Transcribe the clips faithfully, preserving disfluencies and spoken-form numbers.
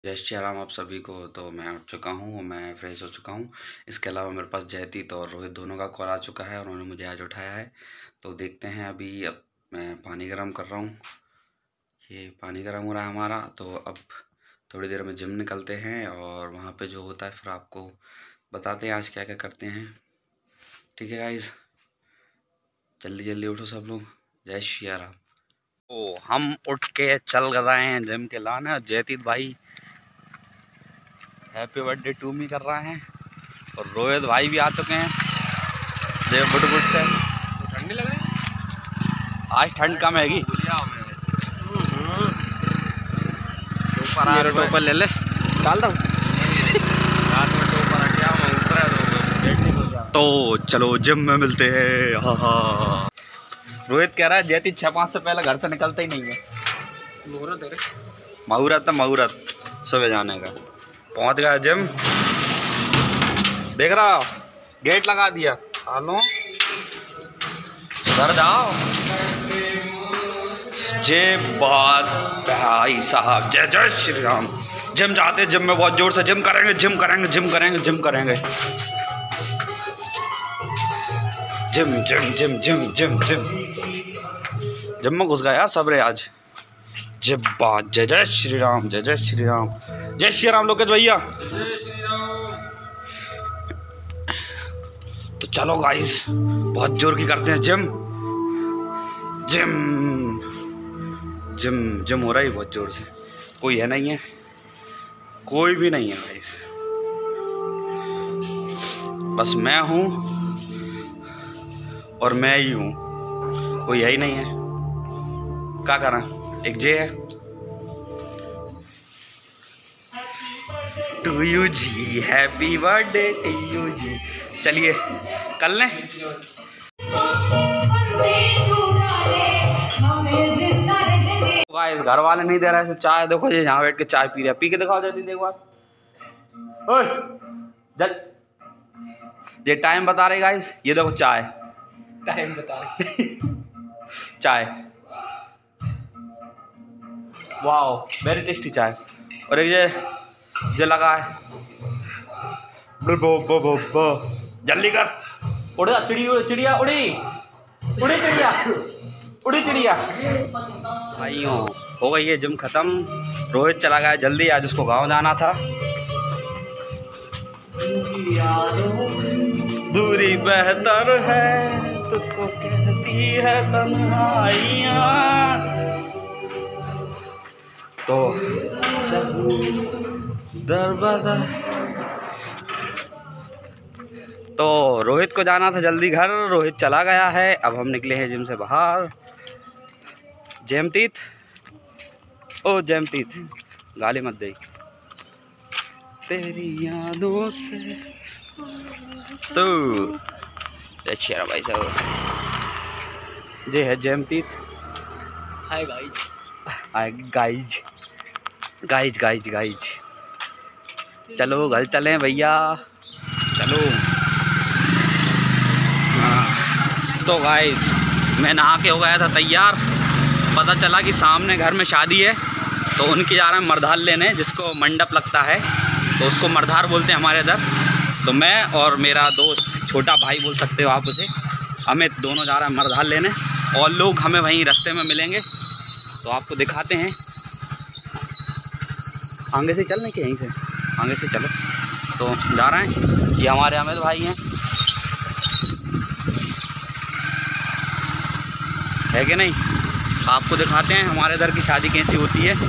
जय श्री राम आप सभी को। तो मैं उठ चुका हूँ, मैं फ्रेश हो चुका हूँ। इसके अलावा मेरे पास जयतीत और रोहित दोनों का कॉल आ चुका है और उन्होंने मुझे आज उठाया है। तो देखते हैं, अभी अब मैं पानी गर्म कर रहा हूँ। ये पानी गर्म हो रहा है हमारा। तो अब थोड़ी देर में जिम निकलते हैं और वहाँ पे जो होता है फिर आपको बताते हैं आज क्या क्या करते हैं। ठीक है गाइज, जल्दी जल्दी उठो सब लोग। जय श्री राम। तो हम उठ के चल रहे हैं जिम के लाने। जयतीत भाई हैप्पी बर्थडे टू मी कर रहे हैं और रोहित भाई भी आ चुके हैं। देव बुट बुट से ठंडी लग रही है आज, ठंड कम हैगी। मेरा टोपर ले ले, डाल दो। तो चलो जिम में मिलते हैं। हाँ हाँ, रोहित कह रहा है जयती छः पाँच से पहले घर से निकलता ही नहीं है। मुहूर्त है, मुहूर्त है, मुहूर्त सुबह जाने का। पहुंच गया जिम, देख रहा हो गेट लगा दिया। हालो घर जाओ। जय बात भाई साहब, जय जय श्री राम। जिम जाते, जिम में बहुत जोर से जिम करेंगे, जिम करेंगे, जिम करेंगे, जिम करेंगे। Gym gym gym gym gym gym gym में घुस गया यार सब रे आज। जय बात, जय जय श्री राम, जय जय श्री राम, जय श्री राम लोकेश भैया। तो चलो गाइस, बहुत जोर की करते हैं जिम। जिम जिम जिम हो रहा है बहुत जोर से। कोई है नहीं है, कोई भी नहीं है गाइस, बस मैं हूँ और मैं ही हूँ, कोई है ही नहीं है। क्या करा, एक जे है। टू यू जी, हैप्पी बर्थडे टू यू जी। चलिए कल लें। गाइस घर वाले नहीं दे रहे हैं चाय। देखो ये यहाँ बैठ के चाय पी रहे, पी के दिखाओ जाती। देखो ओए जल, ये टाइम बता रहे गाइस। ये देखो चाय, टाइम बता रहे चाय, वाओ वेरी टेस्टी चाय। और एक ये जो लगा है, बो बो बो बो। जल्दी कर, उड़ा चिड़िया, चिड़िया उड़ी, उड़ी चिड़िया, उड़ी चिड़िया। भाइयों हो गई है जिम खत्म। रोहित चला गया जल्दी, आज उसको गांव जाना था। दूरी बेहतर है तुझको कहती है तन्हाइयाँ। तो दरवाजा, तो रोहित को जाना था जल्दी घर, रोहित चला गया है। अब हम निकले हैं जिम से बाहर। जयमतीत, ओ जयमतीत गाली मत दे तेरी यादों से। तो अच्छा भाई साहब, ये है जयमतीत। Hi guys, hi guys, guys guys guys. चलो घर चलें भैया, चलो। हाँ तो गाइज मैं नहा के हो गया था तैयार। पता चला कि सामने घर में शादी है, तो उनकी जा रहे हैं मर्धार लेने, जिसको मंडप लगता है तो उसको मर्धार बोलते हैं हमारे इधर। तो मैं और मेरा दोस्त, छोटा भाई बोल सकते हो आप उसे, अमित, दोनों जा रहे हैं मर्धार लेने। और लोग हमें वहीं रास्ते में मिलेंगे, तो आपको दिखाते हैं। आगे से चलने के, यहीं से आगे से चलो। तो जा रहे हैं, ये हमारे अमित भाई हैं, है कि नहीं। आपको दिखाते हैं हमारे इधर की शादी कैसी होती है।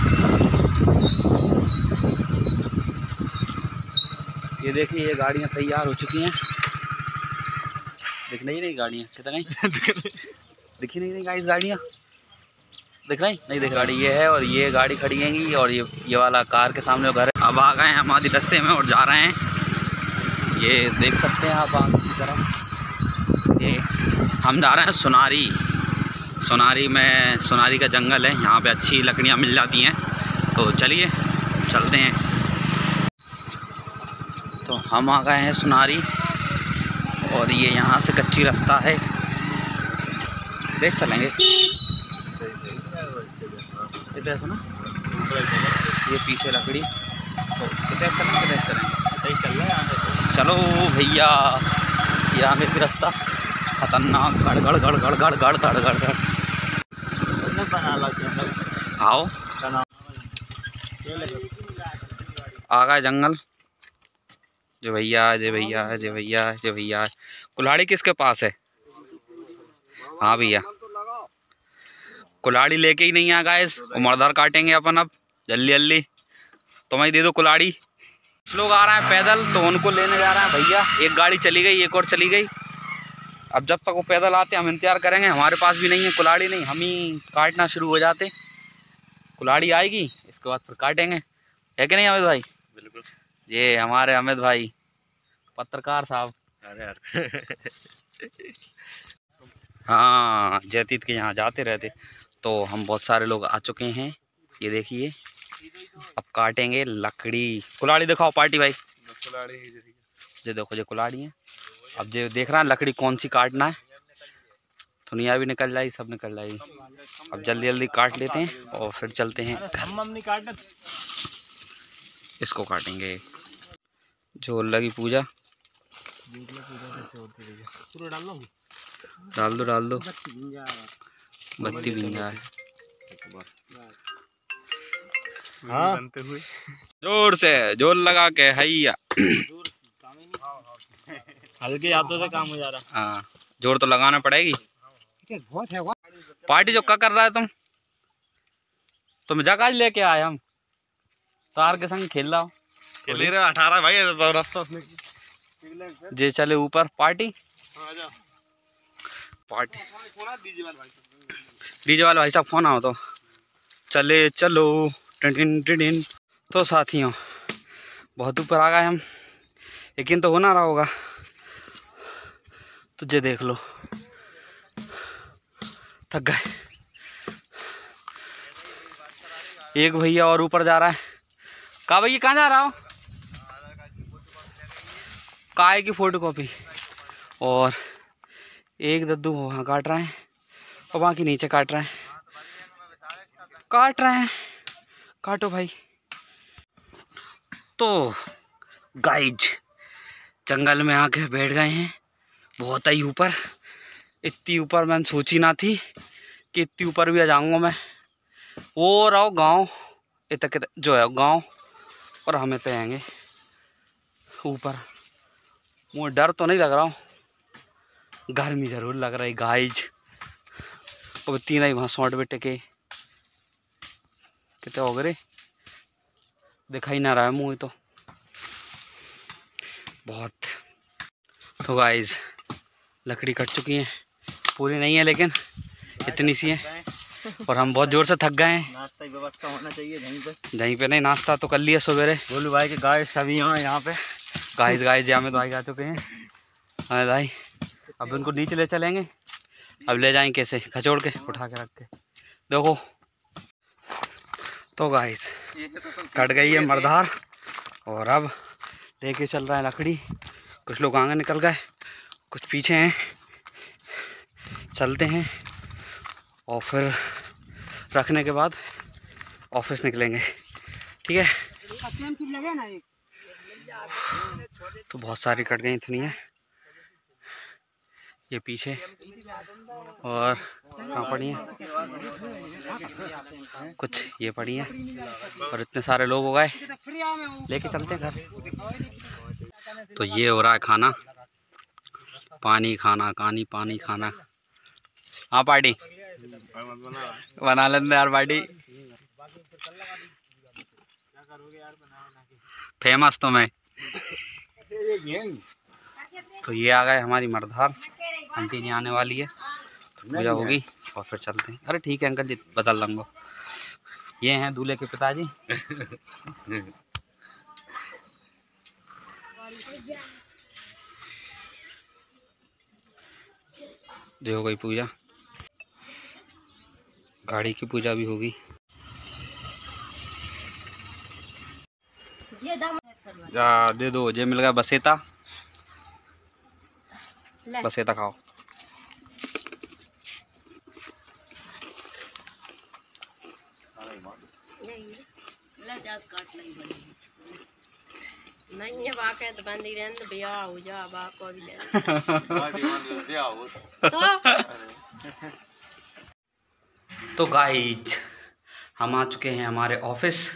ये देखिए, ये गाड़ियाँ तैयार हो चुकी हैं। दिख नहीं रही गाड़ियाँ कितना कहीं दिखी नहीं रही गाइस, गाड़ियाँ दिख रही नहीं, दिख गाड़ी ये है और ये गाड़ी खड़ी हैगी और ये ये वाला कार के सामने घर है। अब आ गए हैं हमारी रास्ते में और जा रहे हैं। ये देख सकते हैं आप आगे की तरफ, ये हम जा रहे हैं सुनारी। सोनारी में, सोनारी का जंगल है, यहाँ पे अच्छी लकड़ियाँ मिल जाती हैं। तो चलिए चलते हैं। तो हम आ गए हैं सुनारी और ये यहाँ से कच्ची रास्ता है, देख चलेंगे। इधर सुना ये पीछे लकड़ी तो कितने चलें कितने चलें चल रहा है। चलो भैया, ये आगे की रास्ता खतरनाक, गड़ गड़ गड़ गड़ गड़ गड़ गड़ गड़ गड़। आओ आ गए जंगल। जय भैया जय भैया जय भैया जय भैया। कुल्हाड़ी किसके पास है? हाँ भैया, कुल्हाड़ी लेके ही नहीं आ गाइस, उमरदार काटेंगे अपन अब जल्दी जल्दी। तो मैं दे दो कुल्हाड़ी। कुछ लोग आ रहे हैं पैदल तो उनको लेने जा रहे हैं भैया। एक गाड़ी चली गई, एक और चली गई। अब जब तक वो पैदल आते हम इंतजार करेंगे। हमारे पास भी नहीं है कुल्हाड़ी, नहीं हम ही काटना शुरू हो जाते। कुल्हाड़ी आएगी इसके बाद फिर काटेंगे, है कि नहीं अमित भाई? बिल्कुल। ये हमारे अमित भाई पत्रकार साहब। अरे यार हाँ, जयतीत के यहाँ जाते रहते। तो हम बहुत सारे लोग आ चुके हैं, ये देखिए। अब काटेंगे लकड़ी। कुल्हाड़ी दिखाओ पार्टी भाई। कुल्हाड़ी ये देखो, ये कुल्हाड़ी है। अब जो देख रहा है लकड़ी कौन सी काटना है। धुनिया भी निकल जाएगी, सब निकल जाएगी। अब जल्दी जल्दी काट लेते हैं और फिर चलते हैं घर। इसको काटेंगे। झोल लगी पूजा, डाल दो डाल दो, बत्ती बिन जाए। हाँ, जोर से जोर लगा के हैया। हल्के हाथों से काम हो जा रहा। हाँ, जोर तो लगाना पड़ेगी। पार्टी जो क्या कर रहा है तुम? तुम जगह लेके आए, हम तार के संग खेल रहा हो। खेल रहे अठारह भाई तो रास्ता उसने जे चले ऊपर पार्टी। पार्टी डीजे वाला भाई साहब फोन आओ तो चले चलो। टिन टिन टिन। तो साथियों बहुत ऊपर आ गए हम, लेकिन तो होना रहा होगा। तुझे देख लो, थक गए। एक भैया और ऊपर जा रहा है। कहा भैया कहाँ जा रहा हो? काय की फोटो कॉपी। और एक दद्दू वहाँ काट रहा है और बाकी नीचे काट रहा है। काट रहे हैं, काटो भाई। तो गाइज जंगल में आके बैठ गए हैं, बहुत ही ऊपर। इतनी ऊपर मैंने सोची ना थी कि इतनी ऊपर भी आ जाऊंगा मैं। वो रहो गांव, इतने जो है गांव, और हमें पे आएंगे ऊपर। मुझे डर तो नहीं लग रहा हूँ, गर्मी जरूर लग रही गाइज। अब तीन ही वहाँ सौट बेटे के कितने हो गए, दिखाई ना रहा है मुँह तो बहुत। तो गाइज लकड़ी कट चुकी है, पूरी नहीं है लेकिन इतनी सी है। और हम बहुत ज़ोर से थक गए हैं। नाश्ता की व्यवस्था होना चाहिए कहीं पे। कहीं पे नहीं, नाश्ता तो कर लिया सवेरे। बोलू भाई के गाय सभी यहाँ यहाँ पे गाइस गाइस यहाँ में तो भाई आ चुके हैं। हाँ भाई, अब उनको नीचे ले चलेंगे। अब ले जाएंगे कैसे? खचोड़ के उठा के रख के देखो। तो गाइस कट गई है मर्दार और अब लेके चल रहा है लकड़ी। कुछ लोग आगे निकल गए, कुछ पीछे हैं। चलते हैं और फिर रखने के बाद ऑफिस निकलेंगे, ठीक है? तो बहुत सारी कट गई इतनी है। ये पीछे और कहाँ पड़ी है, कुछ ये पड़ी है। और इतने सारे लोग हो गए, लेके चलते हैं घर। तो ये हो रहा है खाना, पानी खाना, कानी पानी खाना। हाँ पार्टी बना लेते यार पार्टी। फेमस तो मैं। तो ये आ गए हमारी मर्दार, आंटी नहीं आने वाली है, पूजा होगी और फिर चलते हैं। अरे ठीक है अंकल जी, बदल लूँगा। ये हैं दूल्हे के पिताजी। जो हो गई पूजा, गाड़ी की पूजा भी होगी। जा दे दो, जे मिल गया बसेता। बसेता खाओ। नहीं है वाकई तो बंदी रहने बिया हो जा बा को भी तो गाइज हम आ चुके हैं हमारे ऑफिस।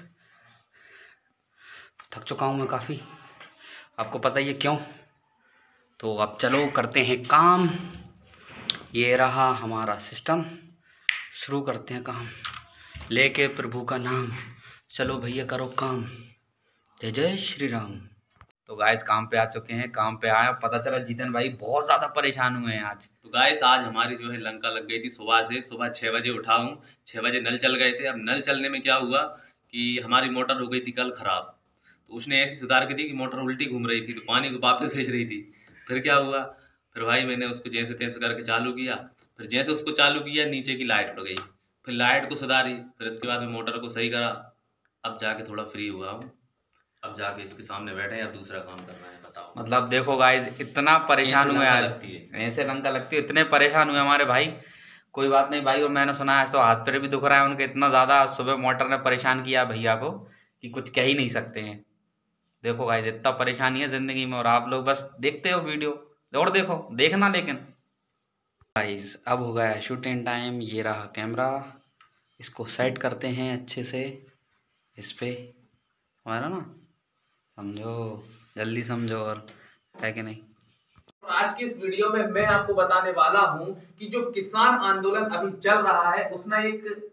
थक चुका हूँ मैं काफ़ी, आपको पता ही है क्यों। तो अब चलो करते हैं काम। ये रहा हमारा सिस्टम, शुरू करते हैं काम लेके प्रभु का नाम। चलो भैया करो काम, जय जय श्री राम। तो गाइस काम पे आ चुके हैं। काम पे आया पता चला जीतन भाई बहुत ज़्यादा परेशान हुए हैं आज। तो गाइस आज हमारी जो है लंका लग गई थी सुबह से। सुबह छः बजे उठा हूँ, छः बजे नल चल गए थे। अब नल चलने में क्या हुआ कि हमारी मोटर हो गई थी कल ख़राब। तो उसने ऐसी सुधार की थी कि मोटर उल्टी घूम रही थी, तो पानी को वापस खींच रही थी। फिर क्या हुआ, फिर भाई मैंने उसको जैसे तैसे करके चालू किया। फिर जैसे उसको चालू किया नीचे की लाइट उड़ गई। फिर लाइट को सुधारी, फिर इसके बाद में मोटर को सही करा। अब जाके थोड़ा फ्री हुआ हूँ, अब जाके इसके सामने बैठे हैं, अब दूसरा काम करना है। बताओ मतलब देखो गाइस इतना परेशान हुए आज, लगती है ऐसे लंका लगती है, इतने परेशान हुए हमारे भाई। कोई बात नहीं भाई, और मैंने सुना है आज तो हाथ पैर भी दुख रहा है उनके, इतना ज़्यादा सुबह मोटर ने परेशान किया भैया को कि कुछ कह ही नहीं सकते हैं। देखो गाइस इतना परेशानी है ज़िंदगी में, और आप लोग बस देखते हो वीडियो और देखो देखना। लेकिन गाइस अब हो गया है शूटिंग टाइम। ये रहा कैमरा, इसको सेट करते हैं अच्छे से इस पे, हमारा ना समझो, जल्दी समझो और है कि नहीं। आज की इस वीडियो में मैं आपको बताने वाला हूं कि जो किसान आंदोलन अभी चल रहा है उसमें एक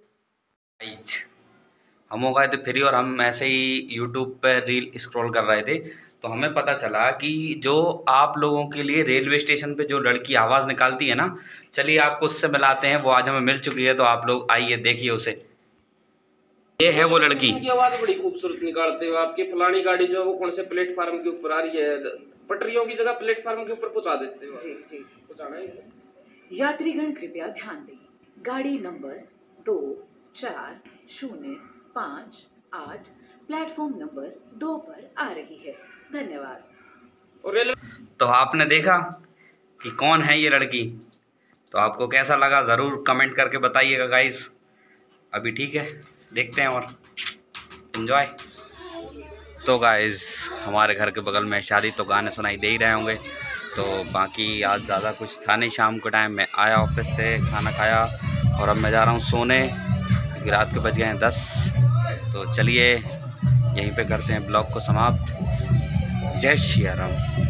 हम हो गए थे फ्री, और हम ऐसे ही यूट्यूब पर रील स्क्रॉल कर रहे थे, तो हमें पता चला कि जो आप लोगों के लिए रेलवे स्टेशन पे जो लड़की आवाज़ निकालती है ना, चलिए आपको उससे मिलाते हैं। वो आज हमें मिल चुकी है, तो आप लोग आइए देखिए उसे। ये है वो लड़की। की आवाज़ बड़ी खूबसूरत निकालते हो। आपकी फलानी गाड़ी जो है वो कौन से प्लेटफार्म के ऊपर आ रही है, पटरियों की जगह प्लेटफार्म के ऊपर पहुंचा देते हो। जी जी पहुंचाना है। यात्रीगण कृपया ध्यान दें, गाड़ी नंबर दो चार शून्य पाँच आठ प्लेटफॉर्म नंबर दो पर आ रही है। धन्यवाद। और रेलवे तो आपने देखा कि कौन है ये लड़की, तो आपको कैसा लगा ज़रूर कमेंट करके बताइएगा गाइस। अभी ठीक है, देखते हैं और एंजॉय। तो गाइस हमारे घर के बगल में शादी, तो गाने सुनाई दे ही रहे होंगे। तो बाकी आज ज़्यादा कुछ था नहीं। शाम के टाइम में आया ऑफिस से, खाना खाया और अब मैं जा रहा हूँ सोने, क्योंकि रात के बज गए हैं दस। तो चलिए यहीं पे करते हैं ब्लॉग को समाप्त। जय श्री राम।